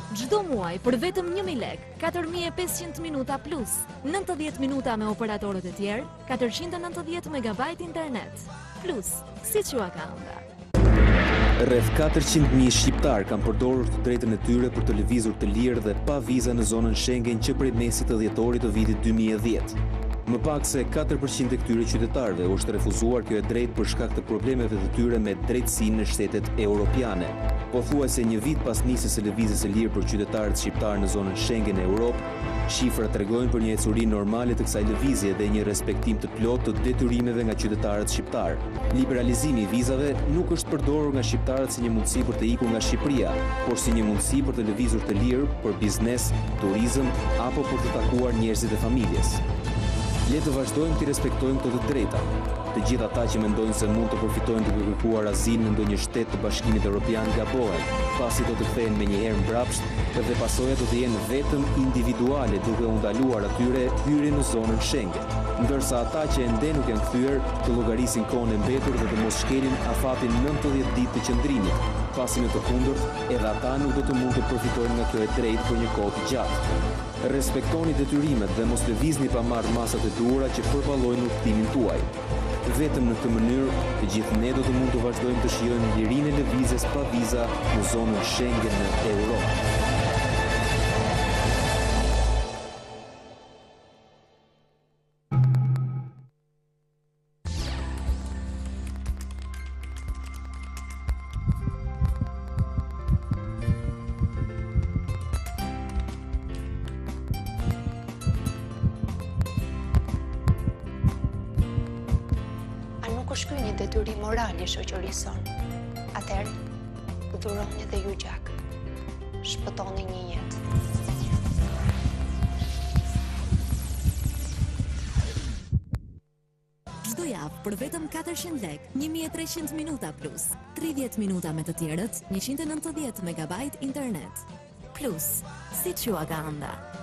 Çdo muaj për vetëm 1000 lek, 4500 minuta plus, 90 minuta me operatorët e tjerë, 490 MB internet. Plus, siç ju ka ënda. Rreth 400.000 shqiptar kanë përdorur të drejtën e tyre për të lëvizur të lirë dhe pa viza në zonën Schengen që prej mesit të dhjetorit të vitit 2010. Më pak se 4% e këtyre qytetarëve është refuzuar kjo e drejtë për shkak të problemeve të tyre me drejtësinë në shtetet europiane. Pothuajse një vit pas nisjes së lëvizjes së lirë për qytetarët shqiptar në zonën Schengen e Europë, shifrat tregojnë për një ecuri normale të kësaj lëvizje dhe një respektim të plotë të detyrimeve nga qytetarët shqiptar. Liberalizimi i vizave nuk është përdorur nga shqiptarët si një mundësi për të ikur nga Shqipëria, por si një mundësi për të lëvizur të lirë për biznes, turizëm apo për të takuar njerëzit e familjes. Le të vazhdojmë të respektojmë këto të drejta. Të gjithë ata që mendojnë se mund të përfitojnë duke kërkuar azil në ndonjë shtet të Bashkimit Evropian gabohen, pasi do të kthehen menjëherë mbrapsht dhe pasojat do të jenë vetëm individuale duke u ndaluar atyre hyrje në zonën Schengen, ndërsa ata që ende nuk janë kthyer të llogarisin kohën e mbetur dhe të mos shkelin afatin 90 ditë të qëndrimit, pasi në të kundërt edhe ata nuk do të mund të përfitojnë nga kjo e drejtë për një kohë të gjatë. Respektoni detyrimet dhe mos lëvizni pa marrë masat e duhura që përballojnë udhëtimin tuaj. Vetëm në këtë mënyrë, të gjithë ne do të mund të vazhdojmë të shijojmë lirinë e lëvizjes pa viza në zonën Schengen në Europë. Nuk është ky një detyrim moral i shoqërisë sonë. Atëherë, dhuroni dhe ju gjak. Shpëtoni një jetë. Çdo javë për vetëm 400 lek, 1300 minuta plus, 30 minuta me të tjerët, 190 MB internet. Plus, siç ju ka ënda.